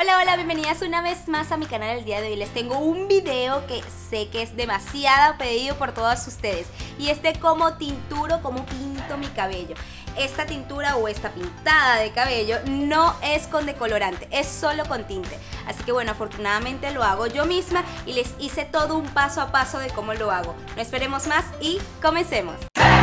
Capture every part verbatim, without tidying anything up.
Hola, hola, bienvenidas una vez más a mi canal. El día de hoy les tengo un video que sé que es demasiado pedido por todas ustedes, y es de cómo tinturo, cómo pinto mi cabello. Esta tintura o esta pintada de cabello no es con decolorante, es solo con tinte. Así que bueno, afortunadamente lo hago yo misma y les hice todo un paso a paso de cómo lo hago. No esperemos más y comencemos.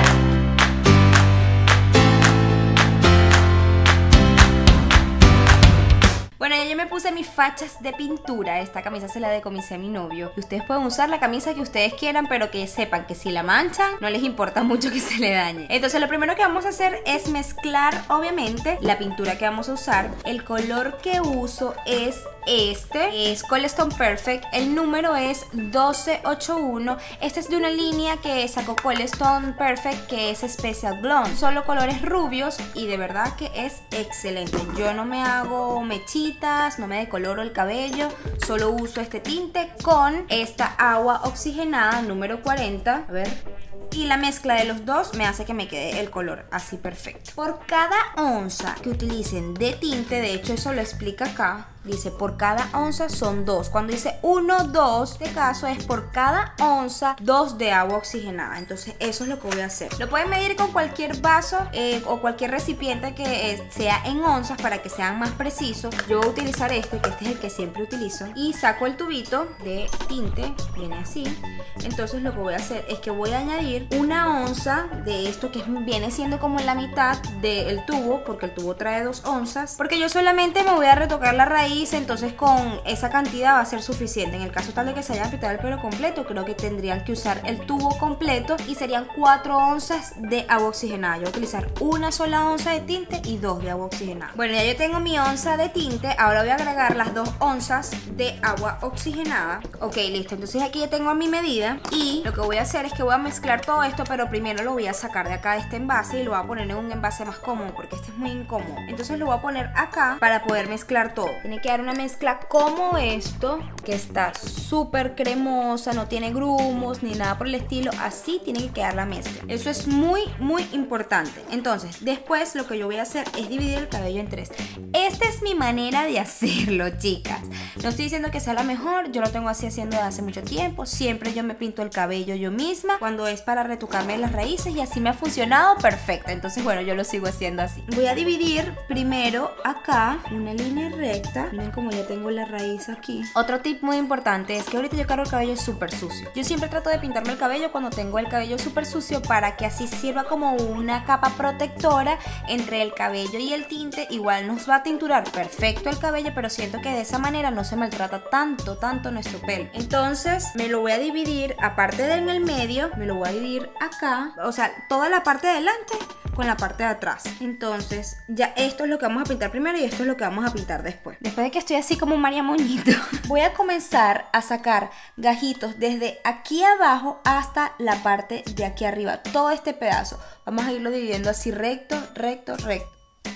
Bueno, ya yo me puse mis fachas de pintura. Esta camisa se la decomicé a mi novio. Y ustedes pueden usar la camisa que ustedes quieran, pero que sepan que si la manchan, no les importa mucho que se le dañe. Entonces lo primero que vamos a hacer es mezclar, obviamente, la pintura que vamos a usar. El color que uso es este, es Cold Stone Perfect. El número es doce ochenta y uno. Este es de una línea que sacó Cold Stone Perfect, que es Special Blonde. Solo colores rubios y de verdad que es excelente. Yo no me hago mechitas, no me decoloro el cabello, solo uso este tinte con esta agua oxigenada número cuarenta. A ver. Y la mezcla de los dos me hace que me quede el color así perfecto. Por cada onza que utilicen de tinte, de hecho eso lo explica acá, dice por cada onza son dos. Cuando dice uno, dos, de caso es por cada onza, dos de agua oxigenada. Entonces eso es lo que voy a hacer. Lo pueden medir con cualquier vaso eh, o cualquier recipiente que eh, sea en onzas para que sean más precisos. Yo voy a utilizar este, que este es el que siempre utilizo. Y saco el tubito de tinte, viene así. Entonces lo que voy a hacer es que voy a añadir una onza de esto, que viene siendo como la mitad del tubo, porque el tubo trae dos onzas. Porque yo solamente me voy a retocar la raíz, entonces con esa cantidad va a ser suficiente. En el caso tal de que se haya pintado el pelo completo, creo que tendrían que usar el tubo completo y serían cuatro onzas de agua oxigenada. Yo voy a utilizar una sola onza de tinte y dos de agua oxigenada. Bueno, ya yo tengo mi onza de tinte, ahora voy a agregar las dos onzas de agua oxigenada. Ok, listo, entonces aquí ya tengo mi medida y lo que voy a hacer es que voy a mezclar todo esto, pero primero lo voy a sacar de acá de este envase y lo voy a poner en un envase más cómodo, porque este es muy incómodo. Entonces lo voy a poner acá para poder mezclar todo. Tiene que dar una mezcla como esto, que está súper cremosa, no tiene grumos ni nada por el estilo. Así tiene que quedar la mezcla. Eso es muy muy importante. Entonces después lo que yo voy a hacer es dividir el cabello en tres. Esta es mi manera de hacerlo, chicas. No estoy diciendo que sea la mejor, yo lo tengo así haciendo desde hace mucho tiempo. Siempre yo me pinto el cabello yo misma cuando es para retocarme las raíces y así me ha funcionado perfecto. Entonces bueno, yo lo sigo haciendo así. Voy a dividir primero acá una línea recta. Miren como ya tengo la raíz aquí. Otro tip muy importante es que ahorita yo cargo el cabello súper sucio. Yo siempre trato de pintarme el cabello cuando tengo el cabello súper sucio, para que así sirva como una capa protectora entre el cabello y el tinte. Igual nos va a tinturar perfecto el cabello, pero siento que de esa manera no se maltrata tanto, tanto nuestro pelo. Entonces me lo voy a dividir, aparte de en el medio, me lo voy a dividir acá, o sea, toda la parte de adelante con la parte de atrás. Entonces ya esto es lo que vamos a pintar primero y esto es lo que vamos a pintar después. Después de que estoy así como María Moñito, voy a comenzar a sacar gajitos desde aquí abajo hasta la parte de aquí arriba. Todo este pedazo vamos a irlo dividiendo así recto, recto, recto.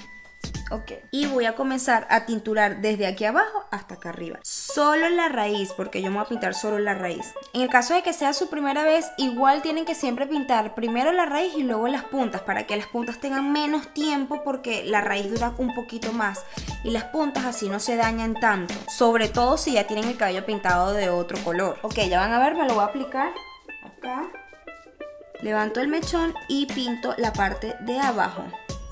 Ok, y voy a comenzar a tinturar desde aquí abajo hasta acá arriba. Solo la raíz, porque yo me voy a pintar solo la raíz. En el caso de que sea su primera vez, igual tienen que siempre pintar primero la raíz y luego las puntas, para que las puntas tengan menos tiempo, porque la raíz dura un poquito más y las puntas así no se dañan tanto. Sobre todo si ya tienen el cabello pintado de otro color. Ok, ya van a ver, me lo voy a aplicar acá. Levanto el mechón y pinto la parte de abajo.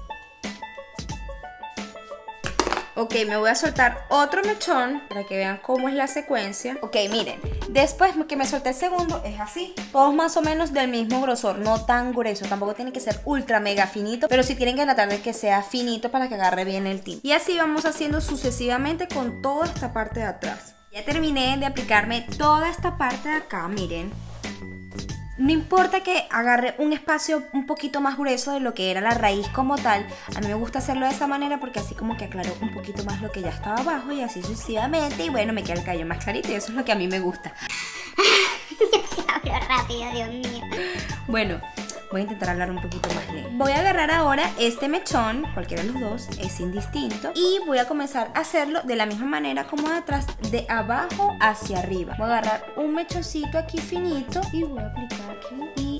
Ok, me voy a soltar otro mechón para que vean cómo es la secuencia. Ok, miren, después que me solté el segundo es así. Todos más o menos del mismo grosor, no tan grueso. Tampoco tiene que ser ultra mega finito, pero sí tienen que tratar de que sea finito para que agarre bien el tinte. Y así vamos haciendo sucesivamente con toda esta parte de atrás. Ya terminé de aplicarme toda esta parte de acá, miren. No importa que agarre un espacio un poquito más grueso de lo que era la raíz como tal. A mí me gusta hacerlo de esa manera porque así como que aclaró un poquito más lo que ya estaba abajo y así sucesivamente. Y bueno, me queda el cabello más clarito y eso es lo que a mí me gusta. Hablo rápido, Dios mío. Bueno, voy a intentar hablar un poquito más lento. Voy a agarrar ahora este mechón, cualquiera de los dos, es indistinto. Y voy a comenzar a hacerlo de la misma manera como de atrás, de abajo hacia arriba. Voy a agarrar un mechoncito aquí finito y voy a aplicar aquí y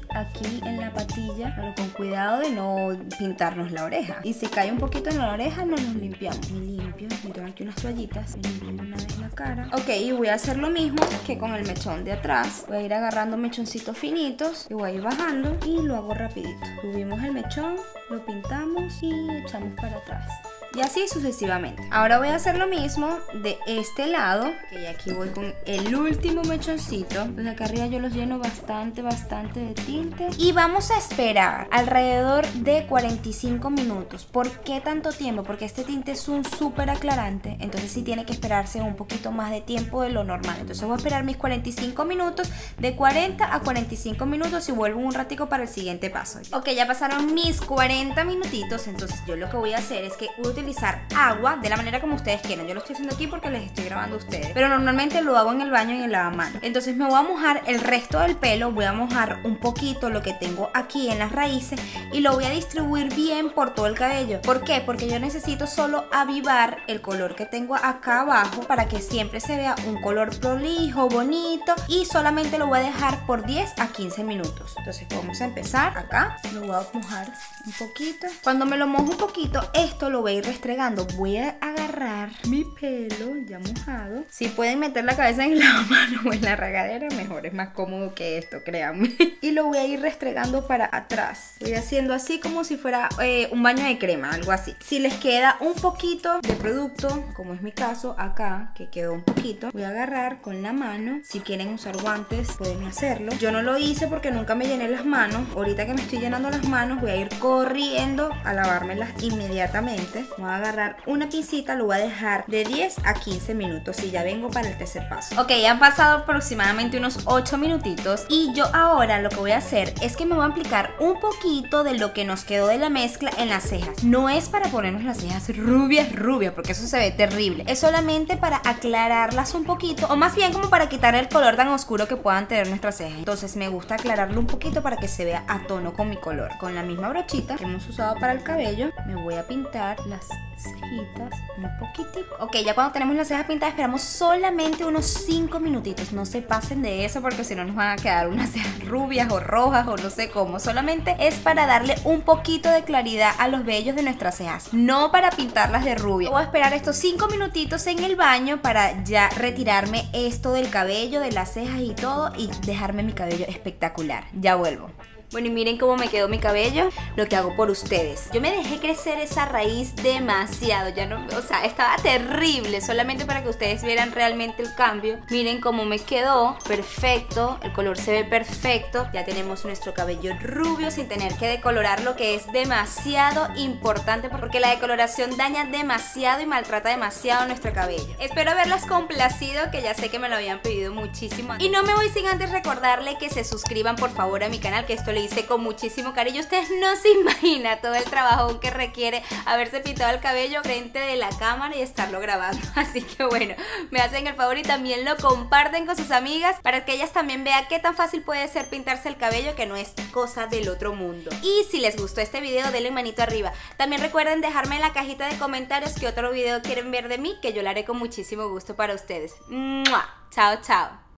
aquí en la patilla, pero con cuidado de no pintarnos la oreja. Y si cae un poquito en la oreja, no nos limpiamos. Me limpio, yo tengo aquí unas toallitas, me limpio una vez la cara. Ok, y voy a hacer lo mismo que con el mechón de atrás. Voy a ir agarrando mechoncitos finitos y voy a ir bajando y lo hago rapidito. Subimos el mechón, lo pintamos y echamos para atrás. Y así sucesivamente. Ahora voy a hacer lo mismo de este lado. Que aquí voy con el último mechoncito. Entonces acá arriba yo los lleno bastante, bastante de tinte. Y vamos a esperar alrededor de cuarenta y cinco minutos. ¿Por qué tanto tiempo? Porque este tinte es un súper aclarante. Entonces sí tiene que esperarse un poquito más de tiempo de lo normal. Entonces voy a esperar mis cuarenta y cinco minutos. De cuarenta a cuarenta y cinco minutos y vuelvo un ratico para el siguiente paso. Ok, ya pasaron mis cuarenta minutitos. Entonces yo lo que voy a hacer es que utilizo utilizar agua de la manera como ustedes quieran. Yo lo estoy haciendo aquí porque les estoy grabando a ustedes, pero normalmente lo hago en el baño y en el lavamanos. Entonces me voy a mojar el resto del pelo, voy a mojar un poquito lo que tengo aquí en las raíces y lo voy a distribuir bien por todo el cabello. ¿Por qué? Porque yo necesito solo avivar el color que tengo acá abajo para que siempre se vea un color prolijo, bonito, y solamente lo voy a dejar por diez a quince minutos. Entonces vamos a empezar acá, lo voy a mojar un poquito. Cuando me lo mojo un poquito, esto lo voy a ir restregando. Voy a agarrar mi pelo ya mojado. Si pueden meter la cabeza en el lavamanos o en la regadera, mejor, es más cómodo que esto, créanme. Y lo voy a ir restregando para atrás. Voy haciendo así como si fuera eh, un baño de crema, algo así. Si les queda un poquito de producto, como es mi caso acá, que quedó un poquito, voy a agarrar con la mano. Si quieren usar guantes, pueden hacerlo. Yo no lo hice porque nunca me llené las manos. Ahorita que me estoy llenando las manos, voy a ir corriendo a lavármelas inmediatamente. Voy a agarrar una pincita, lo voy a dejar de diez a quince minutos y ya vengo para el tercer paso. Ok, han pasado aproximadamente unos ocho minutitos y yo ahora lo que voy a hacer es que me voy a aplicar un poquito de lo que nos quedó de la mezcla en las cejas. No es para ponernos las cejas rubias, rubias, porque eso se ve terrible. Es solamente para aclararlas un poquito, o más bien como para quitar el color tan oscuro que puedan tener nuestras cejas. Entonces me gusta aclararlo un poquito para que se vea a tono con mi color. Con la misma brochita que hemos usado para el cabello, me voy a pintar las cejitas un poquitico. Ok, ya cuando tenemos las cejas pintadas esperamos solamente unos cinco minutitos. No se pasen de eso porque si no nos van a quedar unas cejas rubias o rojas o no sé cómo. Solamente es para darle un poquito de claridad a los vellos de nuestras cejas, no para pintarlas de rubia. Voy a esperar estos cinco minutitos en el baño para ya retirarme esto del cabello, de las cejas y todo, y dejarme mi cabello espectacular. Ya vuelvo. Bueno, y miren cómo me quedó mi cabello, lo que hago por ustedes. Yo me dejé crecer esa raíz demasiado, ya no, o sea, estaba terrible, solamente para que ustedes vieran realmente el cambio. Miren cómo me quedó, perfecto, el color se ve perfecto. Ya tenemos nuestro cabello rubio sin tener que decolorarlo, que es demasiado importante porque la decoloración daña demasiado y maltrata demasiado nuestro cabello. Espero haberlas complacido, que ya sé que me lo habían pedido muchísimo. Y no me voy sin antes recordarle que se suscriban por favor a mi canal, que esto le hice con muchísimo cariño. Ustedes no se imaginan todo el trabajo que requiere haberse pintado el cabello frente de la cámara y estarlo grabando. Así que bueno, me hacen el favor y también lo comparten con sus amigas para que ellas también vean qué tan fácil puede ser pintarse el cabello, que no es cosa del otro mundo. Y si les gustó este video, denle manito arriba. También recuerden dejarme en la cajita de comentarios qué otro video quieren ver de mí, que yo lo haré con muchísimo gusto para ustedes. ¡Mua! Chao, chao.